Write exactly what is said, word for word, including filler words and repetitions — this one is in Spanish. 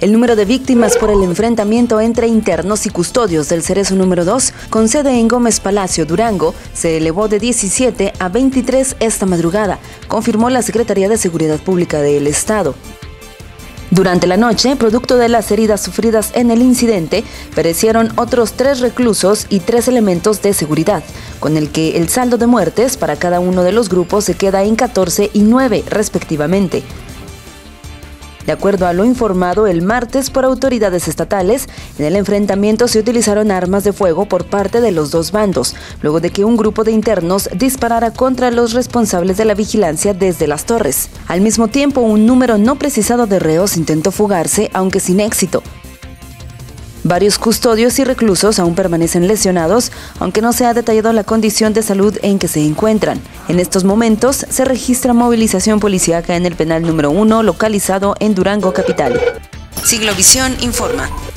El número de víctimas por el enfrentamiento entre internos y custodios del Cerezo número dos, con sede en Gómez Palacio, Durango, se elevó de diecisiete a veintitrés esta madrugada, confirmó la Secretaría de Seguridad Pública del Estado. Durante la noche, producto de las heridas sufridas en el incidente, perecieron otros tres reclusos y tres elementos de seguridad, con el que el saldo de muertes para cada uno de los grupos se queda en catorce y nueve, respectivamente. De acuerdo a lo informado el martes por autoridades estatales, en el enfrentamiento se utilizaron armas de fuego por parte de los dos bandos, luego de que un grupo de internos disparara contra los responsables de la vigilancia desde las torres. Al mismo tiempo, un número no precisado de reos intentó fugarse, aunque sin éxito. Varios custodios y reclusos aún permanecen lesionados, aunque no se ha detallado la condición de salud en que se encuentran. En estos momentos se registra movilización policíaca en el penal número uno, localizado en Durango capital. Siglovisión informa.